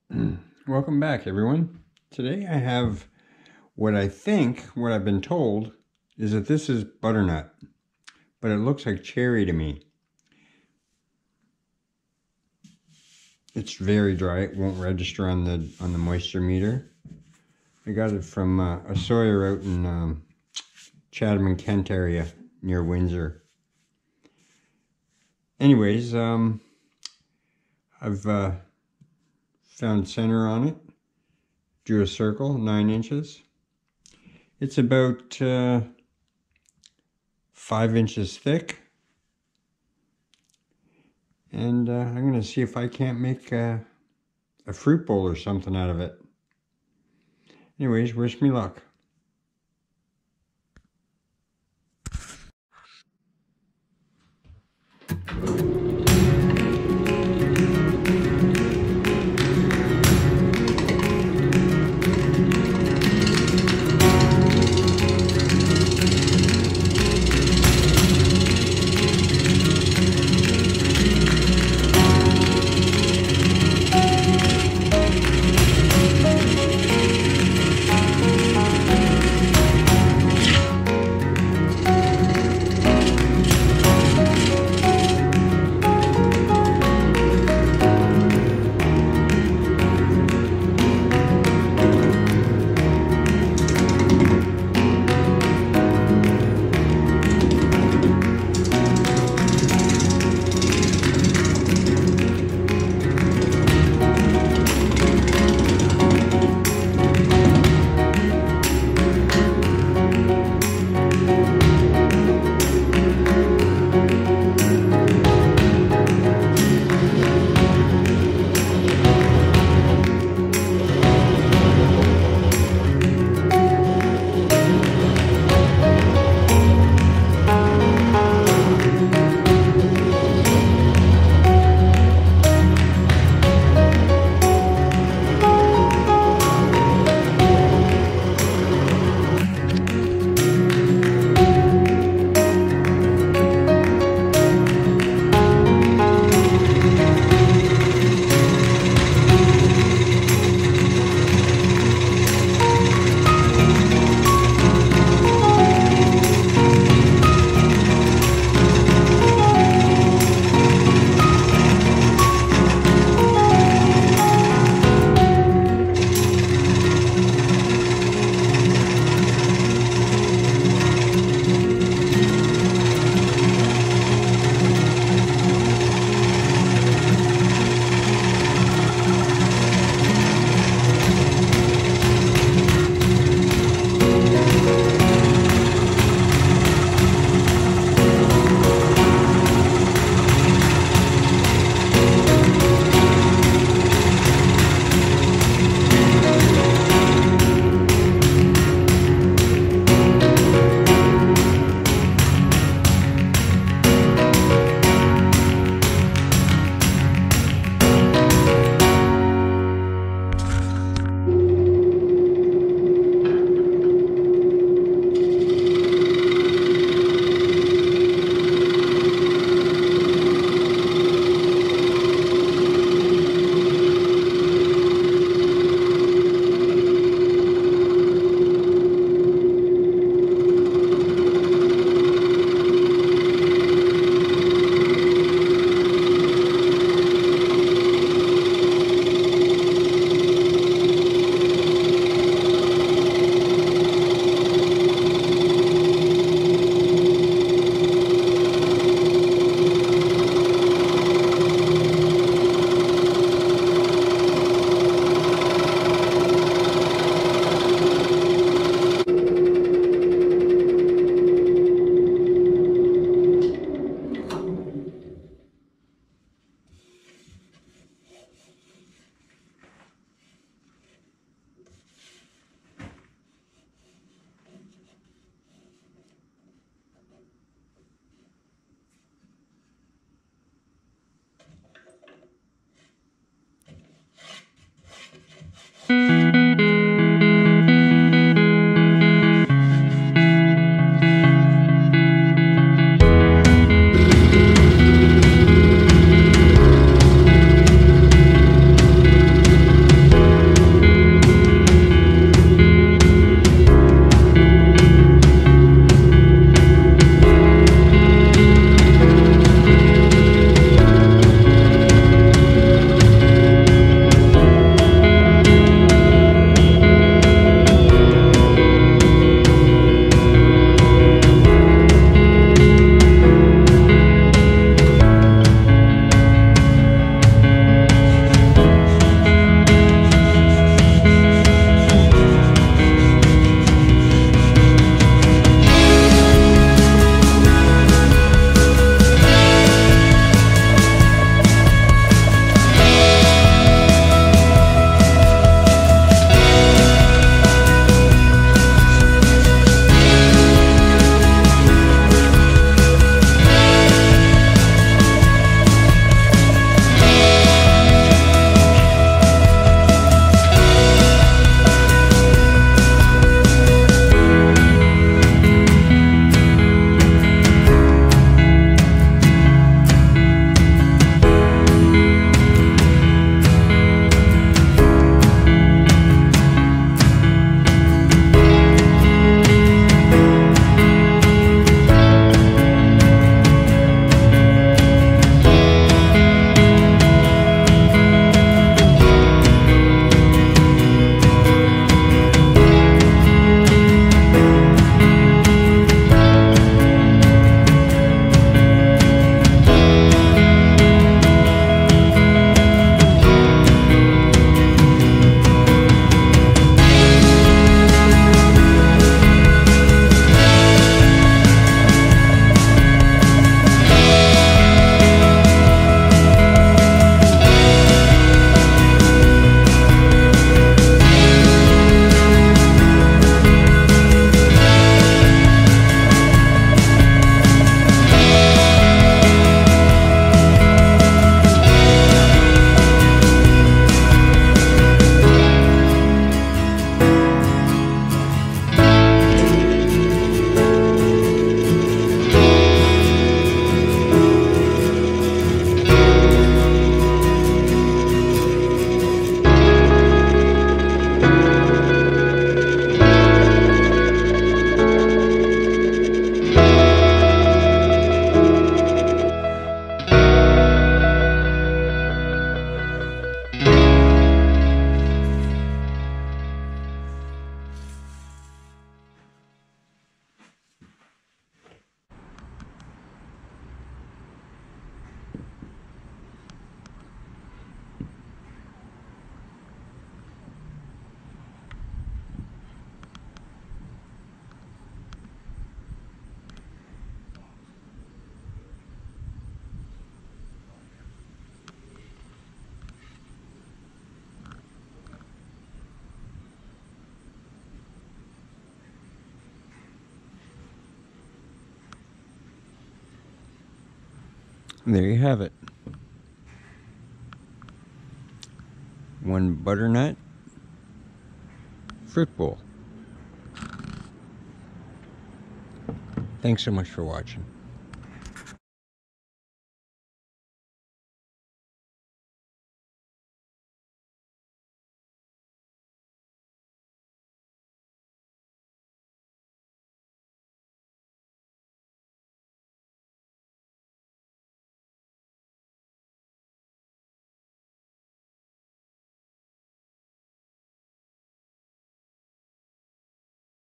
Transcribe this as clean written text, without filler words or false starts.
Welcome back, everyone. Today I have what I've been told is that this is butternut, but it looks like cherry to me. It's very dry. It won't register on the moisture meter. I got it from a sawyer out in Chatham and Kent area near Windsor. Anyways, I've found center on it, drew a circle 9 inches. It's about 5 inches thick, and I'm going to see if I can't make a fruit bowl or something out of it. Anyways, wish me luck. There you have it. One butternut fruit bowl. Thanks so much for watching.